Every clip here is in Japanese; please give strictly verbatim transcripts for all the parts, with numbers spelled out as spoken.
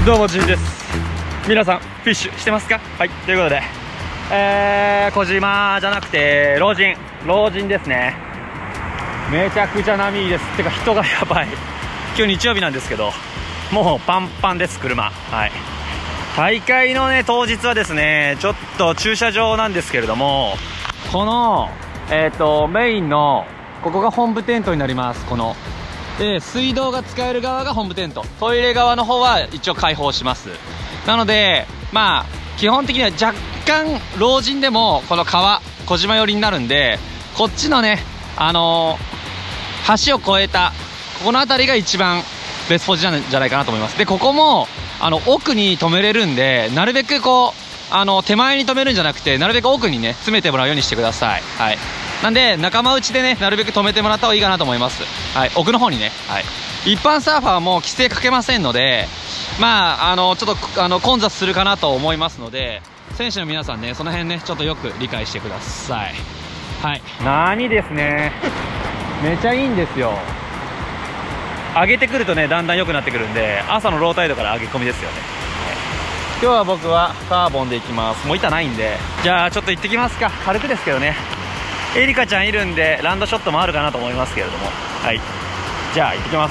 どうもじいです。皆さんフィッシュしてますか？はい、ということで、えー、小島じゃなくて老人老人ですね。めちゃくちゃ波いいです。てか人がやばい。今日日曜日なんですけど、もうパンパンです、車。はい、大会のね当日はですね、ちょっと駐車場なんですけれども、このえっとメインのここが本部テントになります。こので水道が使える側が本部テント、トイレ側の方は一応開放します。なのでまあ基本的には若干老人でもこの川小島寄りになるんで、こっちのねあのー、橋を越えたここの辺りが一番ベストポジなんじゃないかなと思います。でここもあの奥に止めれるんで、なるべくこうあの手前に止めるんじゃなくて、なるべく奥にね詰めてもらうようにしてください。はい、なんで仲間内でねなるべく止めてもらった方がいいかなと思います。はい、奥の方にね。はい、一般サーファーはもう規制かけませんので、まああのちょっとあの混雑するかなと思いますので、選手の皆さんねその辺ねちょっとよく理解してください。はい、何ですねめちゃいいんですよ。上げてくるとねだんだん良くなってくるんで、朝のロータイドから上げ込みですよね。今日は僕はカーボンで行きます。もう板ないんで、じゃあちょっと行ってきますか。軽くですけどね。エリカちゃんいるんでランドショットもあるかなと思いますけれども、はい、じゃあ行ってきます。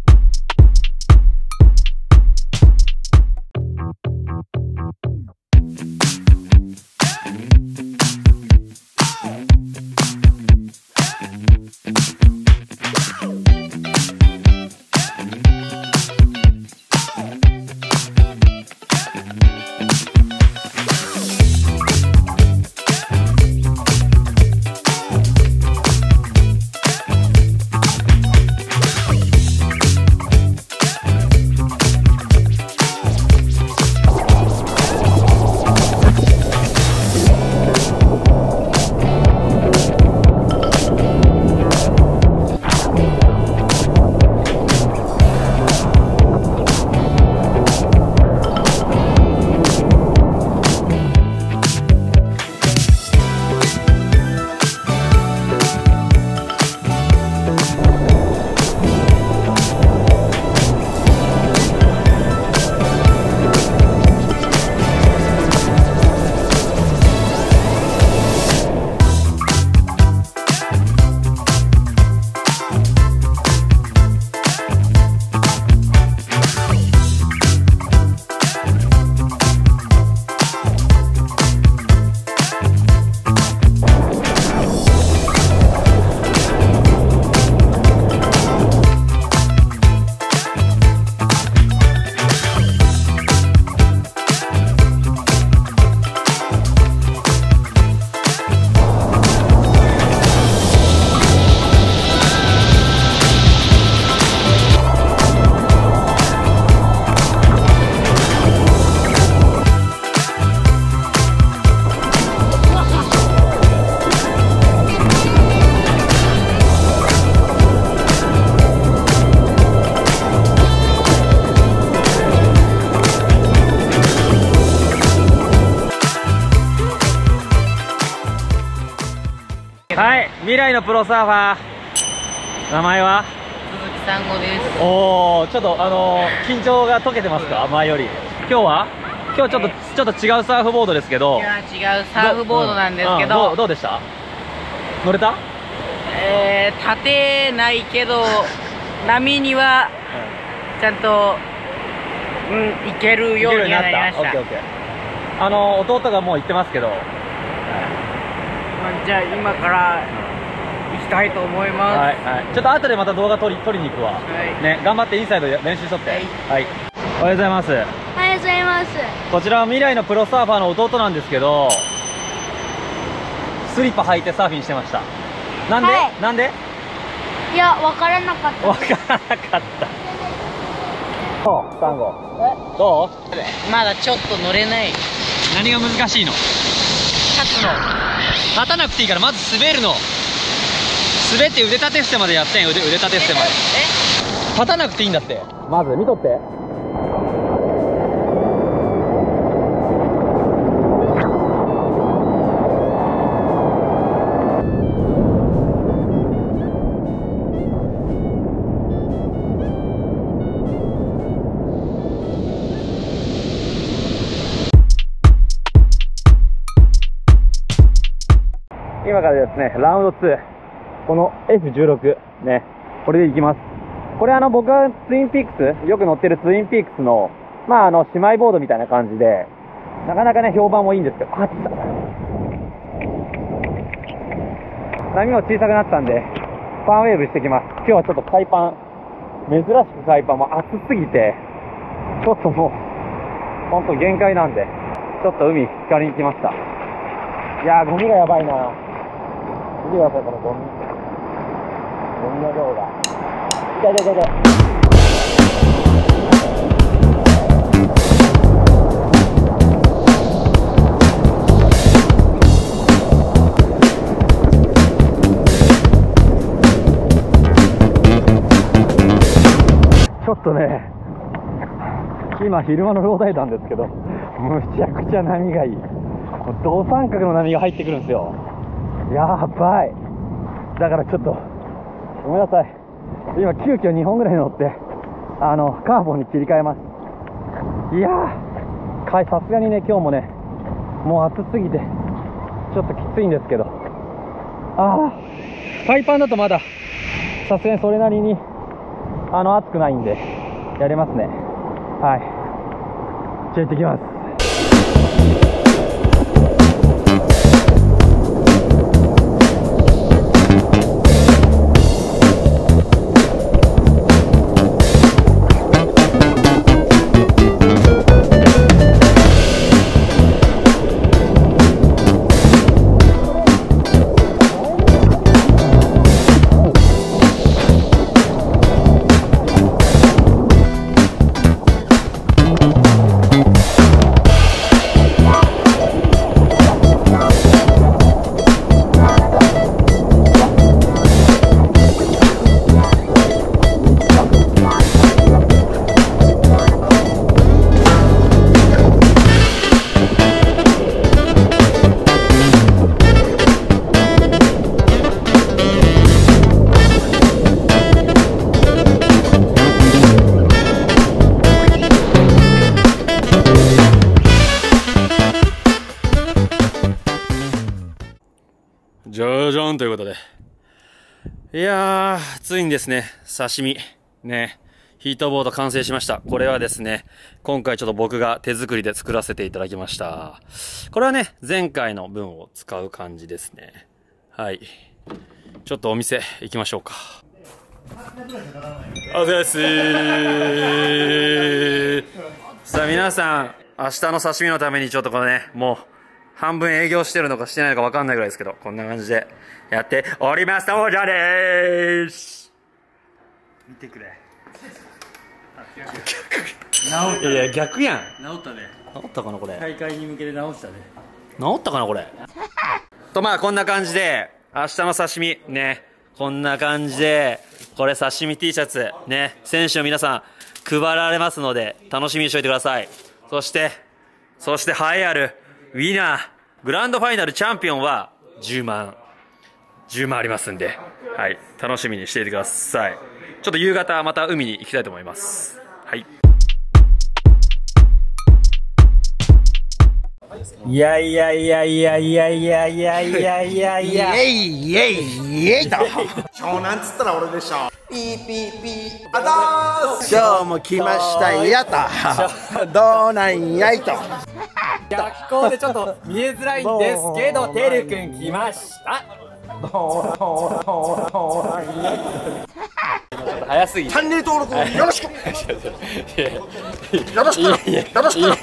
はい、未来のプロサーファー、名前は鈴木さんごです。 おお、ちょっとあのー、緊張が解けてますか、前より。今日は今日ちょっと、はい、ちょっと違うサーフボードですけど、 いや違うサーフボードなんですけど、うんうん、 どう、どうでした？乗れた？ えー、立てないけど波にはちゃんと、うん、行けるようになりました。オッケーオッケー。あの弟がもう行ってますけど、 じゃあ今から行きたいと思います。 はいはい、ちょっと後でまた動画撮り撮りに行くわ。はい、ね、頑張ってインサイドで練習しとって。はい、はい、おはようございます。 おはようございます。 こちらは未来のプロサーファーの弟なんですけど、スリッパ履いてサーフィンしてました。なんで、はい、なんで？ いや、分からなかった。 分からなかった。どう？サンゴ。え？どう？ まだちょっと乗れない。 何が難しいの？ 立つの。 立たなくていいから、まず滑るの。滑って腕立て伏せまでやってん。腕腕立て伏せまで。え？立たなくていいんだって。まず見とって。 今からですね、ラウンドツー、この エフじゅうろく ね、これで行きます。これあの、僕はツインピークス、よく乗ってるツインピークスの、まああの、姉妹ボードみたいな感じで、なかなかね、評判もいいんですけど、あった。波も小さくなったんで、ファンウェーブしてきます。今日はちょっと海パン、珍しく海パンも暑すぎて、ちょっともう、ほんと限界なんで、ちょっと海、浸かりに来ました。いやー、ゴミがやばいな。見てください、このゴミ。ゴミの量が。痛い痛い痛い痛い。ちょっとね、今昼間のローダイなんですけど、むちゃくちゃ波がいい。銅三角の波が入ってくるんですよ。やばい。だからちょっとごめんなさい、今急遽にほんぐらい乗ってあのカーボンに切り替えます。いやー、さすがにね、今日もね、もう暑すぎてちょっときついんですけど、ああ、海パンだとまださすがにそれなりにあの暑くないんでやれますね。はい、じゃあ行ってきます。じゃじゃんということで。いやー、ついにですね、刺身。ね。ヒートボード完成しました。これはですね、今回ちょっと僕が手作りで作らせていただきました。これはね、前回の分を使う感じですね。はい。ちょっとお店行きましょうか。お疲れ様です。さあ皆さん、明日の刺身のためにちょっとこのね、もう、半分営業してるのかしてないのか分かんないぐらいですけど、こんな感じでやっております。おじゃでーす。見てくれ。 直った。 いや、逆やん。 直ったね。 治ったかなこれ。 大会に向けて直したね。 治ったかなこれ。とまあこんな感じで、明日の刺身、ね。こんな感じで、これ刺身 T シャツ、ね。選手の皆さん、配られますので、楽しみにしておいてください。そして、そして栄えある、ウィナー、グランドファイナルチャンピオンはじゅうまん。じゅうまんありますんで、はい、楽しみにしていてください。ちょっと夕方また海に行きたいと思います。はい。いやいやいやいやいやいやいやいやいやいや。 イエイイエイイエイと湘南っつったら俺でしょ。ピーピーピーあだーす。今日も来ましたやと。どうなんやいと。 逆光でちょっと見えづらいんですけど、てるくん来ました。早すぎて。 チャンネル登録よろしく。よろしく。よろしく。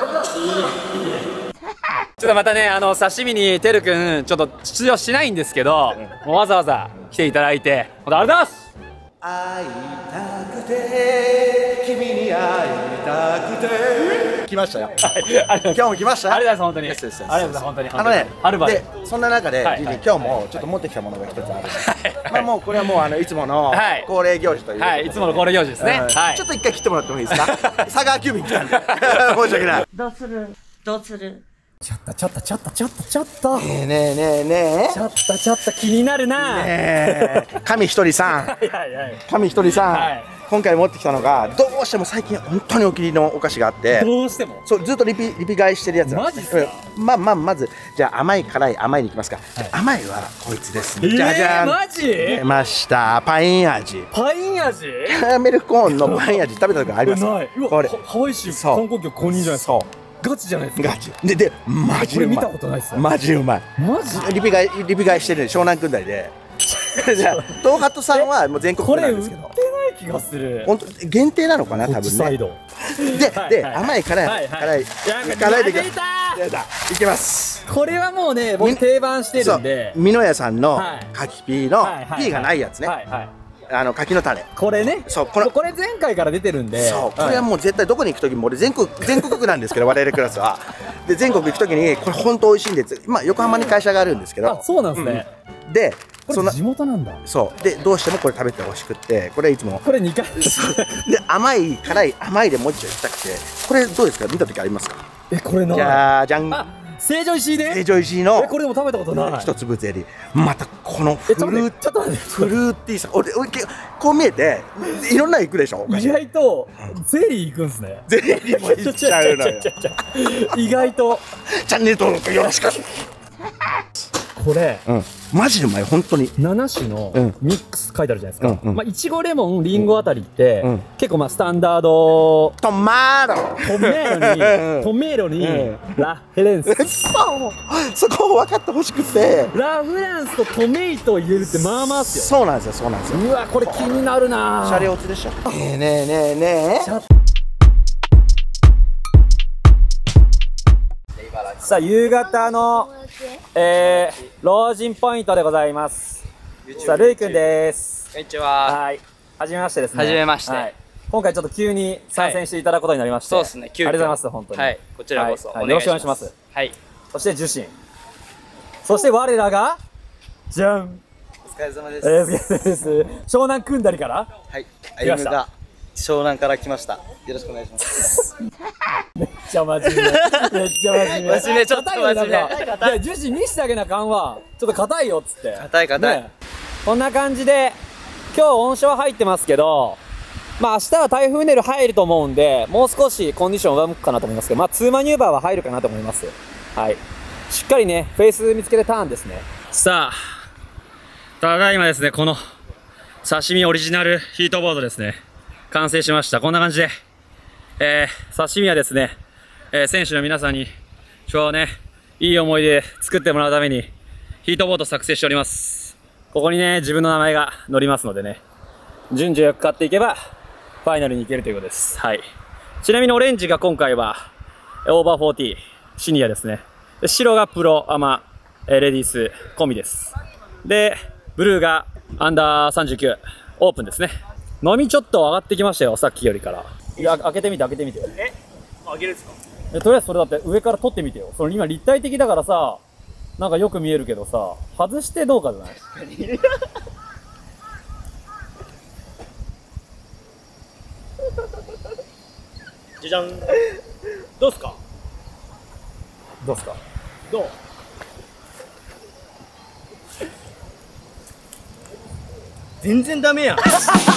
ちょっとまたね、あの刺身にてるくんちょっと出場しないんですけど、もうわざわざ来ていただいて、本当ありがとうございます。 会いたくて君に会いたくて来ましたよ。今日も来ました。 ありがとうございます。本当に。 ですですですありがとうございます。本当に。 あのね、 はるばるでそんな中で、 はいジジ今日もちょっと持ってきたものが一つあるんです。まあもうこれはもうあのいつものはい恒例行事ということで、 はい、いつもの恒例行事ですね。 うんはい。 ちょっと一回切ってもらってもいいですか。佐川急便来たんで申し訳ない。 どうするどうするちょっとちょっとちょっとちょっとちょっと。 ねえねえねえねえちょっとちょっと気になるな。 ねえ神一人さんはいはいはい。 神一人さん、 はい今回持ってきたのがどうしても最近本当にお気に入りのお菓子があって、 どうしてもそうずっとリピリピ買いしてるやつなんですね。 マジっすか？ うんまあまあまずじゃあ甘い辛い甘いにいきますか。甘いはこいつですね。じゃじゃん。 マジ？ 出ましたパイン味。 パイン味？ キャラメルコーンのパイン味食べたことあります？ ない。うわこれハワイ州そう観光局公認じゃないですか。ガチじゃないですか。 ガチででマジうまい。 これ見たことないっすよ。 マジうまい。 マジ？ リピ買いリピ買いしてる湘南くんだりで。じゃあ東ハットさんはもう全国これ区なんですけど。 売ってない気がする。 本当限定なのかな多分ね。 サイド。 でではいはい甘い辛はいはいい辛いいや辛いでいきやめたーやだいきます。 これはもうね、僕定番してるんで。 美濃屋さんのはい柿ピーのはいはいはいピーがないやつね。 はいはい。 あの柿の種。 これね。 そうこのこれ前回から出てるんで。 そうこれはもう絶対どこに行く時も俺全国全国区なんですけど我々クラスは。で全国行く時にこれ本当美味しいんです。まあ横浜に会社があるんですけど。 あ、そうなんですね。 うんでそんなこれ地元なんだ。 そうでどうしてもこれ食べてほしくってこれいつもこれにかい。 で甘い辛い甘いでもう一丁いきたくてこれどうですか見た時ありますか？ え、これなじい。 ゃあじゃんあ、成城石井で。 成城石井のえ、これでも食べたことない。 一粒ゼリーまたこのフえ、ちょっとルー待って、ちょっと待って。 フルーティーさ俺俺けこう見えていろんなのいくでしょお菓子意外とゼリーいくんすね。 ゼリーもいっちゃうのよちょちょちょちょ意外とチャンネル登録よろしくこれうんマジでうまい本当になな種のうんミックス書いてあるじゃないですか。 うんうんまあいちごレモンリンゴあたりってうん結構まあスタンダードトマトトメロにトメロにうんラヘレンスそこを分かってほしくてラフランスとトメイトを入れるってまあまあっすよ。 そうなんですよそうなんですようわこれ気になるな。 シャレオツでしょねえねえねえねえさあ夕方のえー、老人ポイントでございます。さあルイくんです。 こんにちは。 はい、はじめましてですね。 はじめましてはい今回ちょっと急に参戦していただくことになりまして、 そうですね急遽ありがとうございます本当に。 はい、こちらこそはいはいお願いします。 よろしくお願いします。 はい。 そして受信。そして我らがじゃん。 お疲れ様でえす。 ー、です。湘南くんだりからはい、 来ました歩夢が湘南から来ました。よろしくお願いします。 めっちゃ真面目。めっちゃ真面目。 真面目ちょっと真面目硬いよなんかいや樹脂見してあげなあかんわ。ちょっと硬いよっつって。 硬い硬いねこんな感じで今日温床入ってますけど。まあ明日は台風ネル入ると思うんで、もう少しコンディション上向くかなと思いますけど、まあツーマニューバーは入るかなと思います。はい。しっかりね、フェイス見つけてターンですね。さあ、ただいまですね、この刺身オリジナルヒートボードですね。完成しました。こんな感じで、えー、刺身はですね、えー、選手の皆さんに、今日ね、いい思い出作ってもらうために、ヒートボード作成しております。ここにね、自分の名前が載りますのでね、順序よく買っていけば、ファイナルに行けるということです。はい。ちなみにオレンジが今回は、オーバーフォーティー、シニアですね。で白がプロ、アマ、レディース、込みです。で、ブルーがアンダーさんじゅうきゅう、オープンですね。飲みちょっと上がってきましたよ、さっきよりから。いや、開けてみて、開けてみてよ。え開けるんですか？え、とりあえずそれだって上から撮ってみてよ。その今立体的だからさ、なんかよく見えるけどさ、外してどうかじゃないじゃじゃん。どうっすか？ どうっすか？ どう？全然ダメやん。